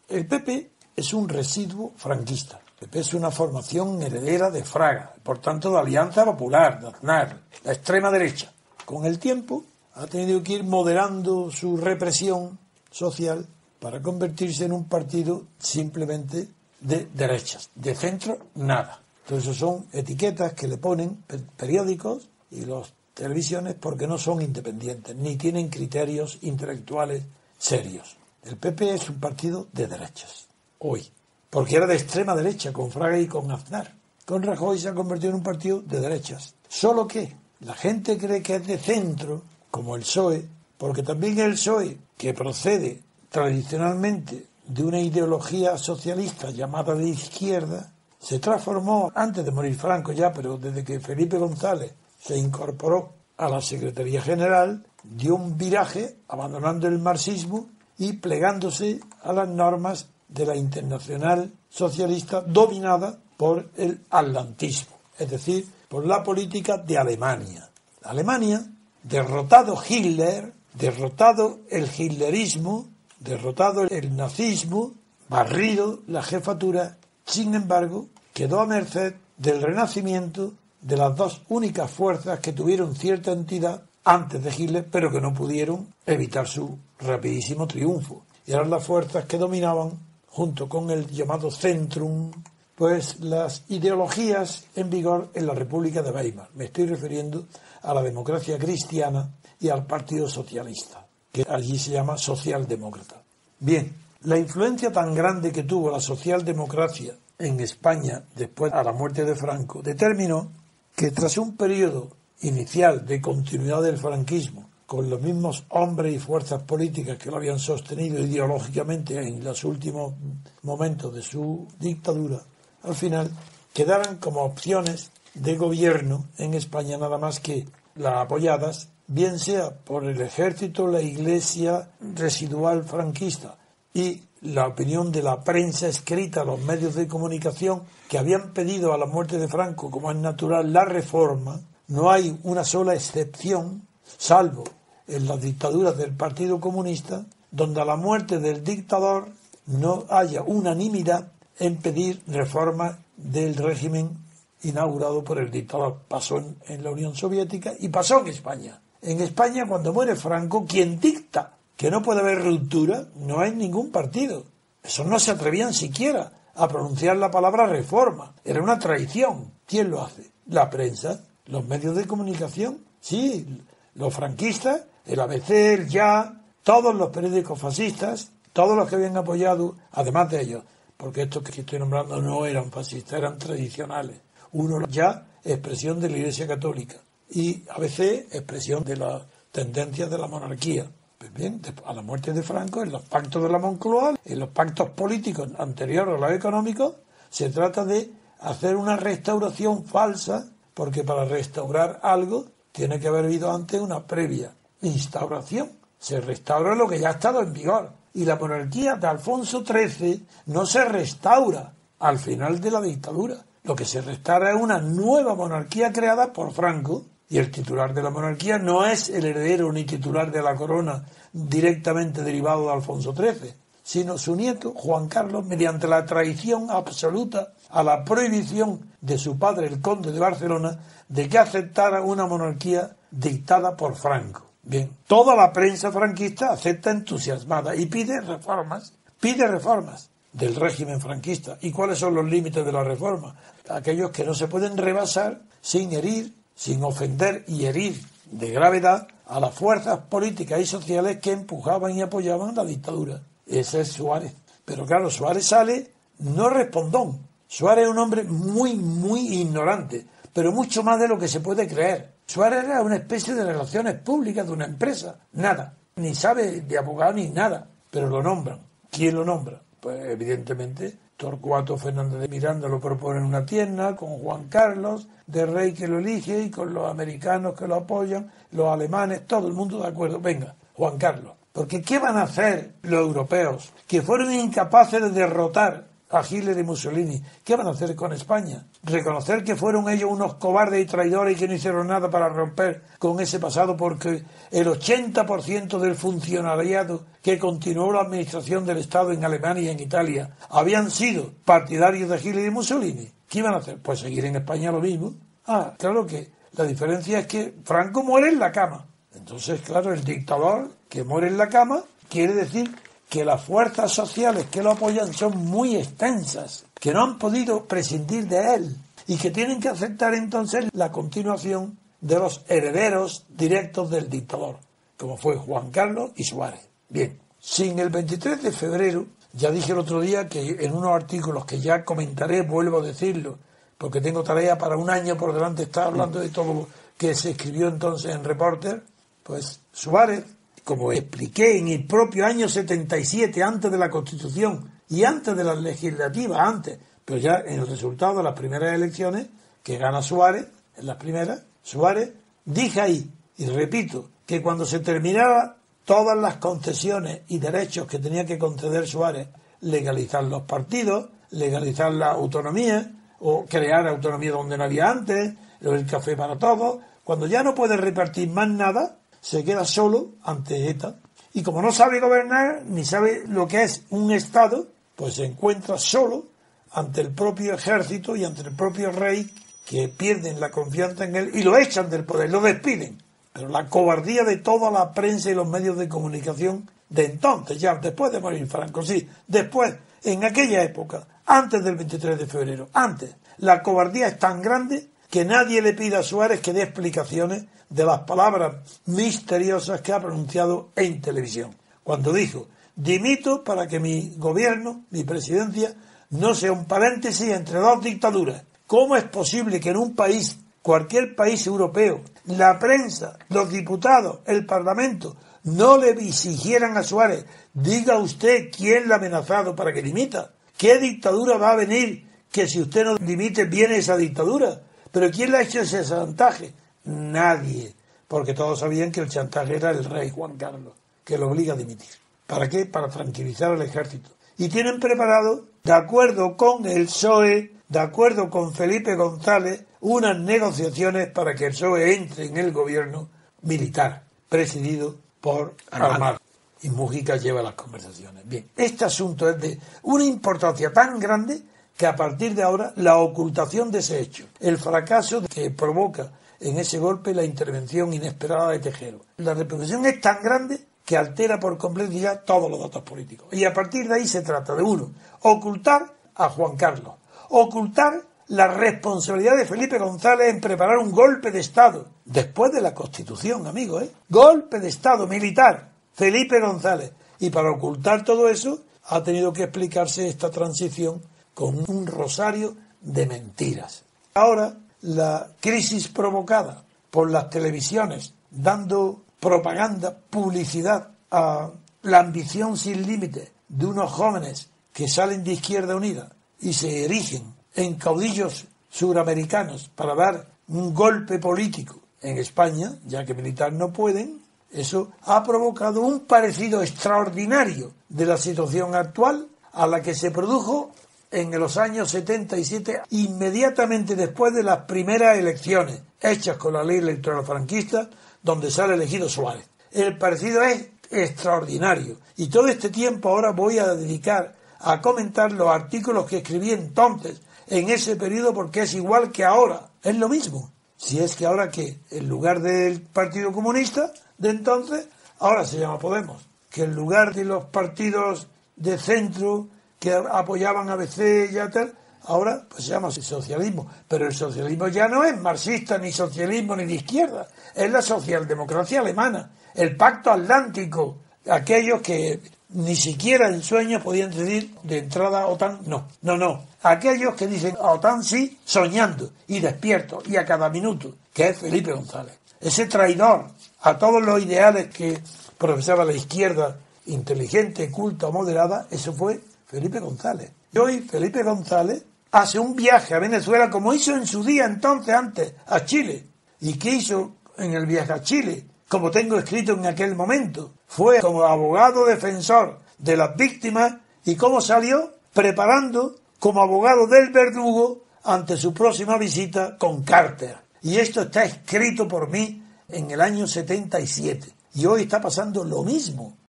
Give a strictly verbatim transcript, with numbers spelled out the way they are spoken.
El P P es un residuo franquista. El P P es una formación heredera de Fraga, por tanto de Alianza Popular, de Aznar, la extrema derecha. Con el tiempo ha tenido que ir moderando su represión social para convertirse en un partido simplemente de derechas, de centro nada. Entonces son etiquetas que le ponen periódicos y las televisiones porque no son independientes, ni tienen criterios intelectuales serios. El P P es un partido de derechas, hoy, porque era de extrema derecha con Fraga y con Aznar. Con Rajoy se ha convertido en un partido de derechas. Solo que la gente cree que es de centro, como el P S O E, porque también el P S O E, que procede tradicionalmente de una ideología socialista llamada de izquierda, se transformó, antes de morir Franco ya, pero desde que Felipe González se incorporó a la Secretaría General, dio un viraje, abandonando el marxismo y plegándose a las normas de la Internacional Socialista dominada por el atlantismo, es decir, por la política de Alemania. Alemania, derrotado Hitler, derrotado el hitlerismo, derrotado el nazismo, barrido la jefatura, sin embargo, quedó a merced del renacimiento de las dos únicas fuerzas que tuvieron cierta entidad antes de Hitler, pero que no pudieron evitar su rapidísimo triunfo. Y eran las fuerzas que dominaban, junto con el llamado Centrum, pues las ideologías en vigor en la República de Weimar. Me estoy refiriendo a la democracia cristiana y al Partido Socialista, que allí se llama socialdemócrata. Bien, la influencia tan grande que tuvo la socialdemocracia en España después a la muerte de Franco determinó que tras un periodo inicial de continuidad del franquismo, con los mismos hombres y fuerzas políticas que lo habían sostenido ideológicamente en los últimos momentos de su dictadura, al final quedaran como opciones de gobierno en España nada más que las apoyadas, bien sea por el ejército, la iglesia residual franquista y la opinión de la prensa escrita, los medios de comunicación que habían pedido a la muerte de Franco, como es natural, la reforma. No hay una sola excepción, salvo en las dictaduras del Partido Comunista, donde a la muerte del dictador no haya unanimidad en pedir reforma del régimen inaugurado por el dictador. Pasó en, en la Unión Soviética y pasó en España. En España, cuando muere Franco, quien dicta que no puede haber ruptura, no hay ningún partido. Eso no se atrevían siquiera a pronunciar la palabra reforma. Era una traición. ¿Quién lo hace? La prensa, los medios de comunicación. Sí, los franquistas, el A B C, el Ya, todos los periódicos fascistas, todos los que habían apoyado, además de ellos, porque estos que estoy nombrando no eran fascistas, eran tradicionales. Uno Ya, expresión de la Iglesia Católica, y A B C, expresión de las tendencias de la monarquía. Pues bien, a la muerte de Franco, en los pactos de la Moncloa, en los pactos políticos anteriores a los económicos, se trata de hacer una restauración falsa, porque para restaurar algo tiene que haber habido antes una previa instauración. Se restaura lo que ya ha estado en vigor. Y la monarquía de Alfonso trece no se restaura al final de la dictadura. Lo que se restaura es una nueva monarquía creada por Franco. Y el titular de la monarquía no es el heredero ni titular de la corona directamente derivado de Alfonso trece, sino su nieto, Juan Carlos, mediante la traición absoluta a la prohibición de su padre, el conde de Barcelona, de que aceptara una monarquía dictada por Franco. Bien, toda la prensa franquista acepta entusiasmada y pide reformas, pide reformas del régimen franquista. ¿Y cuáles son los límites de la reforma? Aquellos que no se pueden rebasar sin herir, sin ofender y herir de gravedad a las fuerzas políticas y sociales que empujaban y apoyaban la dictadura. Ese es Suárez. Pero claro, Suárez sale no respondón. Suárez es un hombre muy, muy ignorante, pero mucho más de lo que se puede creer. Suárez era una especie de relaciones públicas de una empresa. Nada. Ni sabe de abogado ni nada. Pero lo nombran. ¿Quién lo nombra? Pues evidentemente Torcuato Fernández de Miranda lo propone en una tienda, con Juan Carlos de Rey que lo elige y con los americanos que lo apoyan, los alemanes, todo el mundo de acuerdo. Venga, Juan Carlos. Porque ¿qué van a hacer los europeos que fueron incapaces de derrotar a Hitler y Mussolini, ¿qué van a hacer con España? ¿Reconocer que fueron ellos unos cobardes y traidores y que no hicieron nada para romper con ese pasado? Porque el ochenta por ciento del funcionariado que continuó la administración del Estado en Alemania y en Italia habían sido partidarios de Hitler y Mussolini. ¿Qué iban a hacer? Pues seguir en España lo mismo. Ah, claro que la diferencia es que Franco muere en la cama. Entonces, claro, el dictador que muere en la cama quiere decir que las fuerzas sociales que lo apoyan son muy extensas, que no han podido prescindir de él y que tienen que aceptar entonces la continuación de los herederos directos del dictador, como fue Juan Carlos y Suárez. Bien, sin el veintitrés de febrero, ya dije el otro día que en unos artículos que ya comentaré, vuelvo a decirlo, porque tengo tarea para un año por delante, estar hablando de todo lo que se escribió entonces en Reporter, pues Suárez, como expliqué en el propio año setenta y siete, antes de la Constitución y antes de las legislativas, antes, pero ya en el resultado de las primeras elecciones, que gana Suárez, en las primeras, Suárez, dije ahí, y repito, que cuando se terminara todas las concesiones y derechos que tenía que conceder Suárez, legalizar los partidos, legalizar la autonomía, o crear autonomía donde no había antes, el café para todos, cuando ya no puede repartir más nada, se queda solo ante ETA. Y como no sabe gobernar, ni sabe lo que es un Estado, pues se encuentra solo ante el propio ejército y ante el propio rey, que pierden la confianza en él y lo echan del poder, lo despiden. Pero la cobardía de toda la prensa y los medios de comunicación de entonces, ya después de morir Franco, sí, después, en aquella época, antes del veintitrés de febrero, antes, la cobardía es tan grande que nadie le pide a Suárez que dé explicaciones de las palabras misteriosas que ha pronunciado en televisión. Cuando dijo, dimito para que mi gobierno, mi presidencia, no sea un paréntesis entre dos dictaduras. ¿Cómo es posible que en un país, cualquier país europeo, la prensa, los diputados, el Parlamento, no le exigieran a Suárez, diga usted quién le ha amenazado para que dimita? ¿Qué dictadura va a venir que si usted no dimite viene esa dictadura? ¿Pero quién le ha hecho ese chantaje? Nadie, porque todos sabían que el chantaje era el rey Juan Carlos, que lo obliga a dimitir. ¿Para qué? Para tranquilizar al ejército. Y tienen preparado, de acuerdo con el P S O E, de acuerdo con Felipe González, unas negociaciones para que el P S O E entre en el gobierno militar, presidido por Armado. Y Mujica lleva las conversaciones. Bien, este asunto es de una importancia tan grande que a partir de ahora la ocultación de ese hecho, el fracaso que provoca en ese golpe la intervención inesperada de Tejero, la repercusión es tan grande que altera por completo ya todos los datos políticos. Y a partir de ahí se trata de uno, ocultar a Juan Carlos, ocultar la responsabilidad de Felipe González en preparar un golpe de Estado, después de la Constitución, amigos, ¿eh? Golpe de Estado militar, Felipe González. Y para ocultar todo eso, ha tenido que explicarse esta transición con un rosario de mentiras. Ahora, la crisis provocada por las televisiones, dando propaganda, publicidad a la ambición sin límite de unos jóvenes que salen de Izquierda Unida y se erigen en caudillos suramericanos para dar un golpe político en España, ya que militar no pueden, eso ha provocado un parecido extraordinario de la situación actual a la que se produjo en los años setenta y siete, inmediatamente después de las primeras elecciones hechas con la ley electoral franquista, donde sale elegido Suárez. El parecido es extraordinario. Y todo este tiempo ahora voy a dedicar a comentar los artículos que escribí entonces, en ese periodo, porque es igual que ahora. Es lo mismo. Si es que ahora que, en lugar del Partido Comunista de entonces, ahora se llama Podemos. Que en lugar de los partidos de centro que apoyaban a A B C y tal, ahora pues se llama socialismo. Pero el socialismo ya no es marxista, ni socialismo, ni de izquierda. Es la socialdemocracia alemana, el pacto atlántico, aquellos que ni siquiera en sueños podían decir de entrada a OTAN, no, no, no. Aquellos que dicen a OTAN sí, soñando y despiertos y a cada minuto, que es Felipe González. Ese traidor a todos los ideales que profesaba la izquierda inteligente, culta o moderada, eso fue Felipe González. Y hoy Felipe González hace un viaje a Venezuela como hizo en su día entonces antes a Chile. ¿Y qué hizo en el viaje a Chile? Como tengo escrito en aquel momento, fue como abogado defensor de las víctimas. ¿Y cómo salió? Preparando como abogado del verdugo ante su próxima visita con Carter. Y esto está escrito por mí en el año setenta y siete. Y hoy está pasando lo mismo.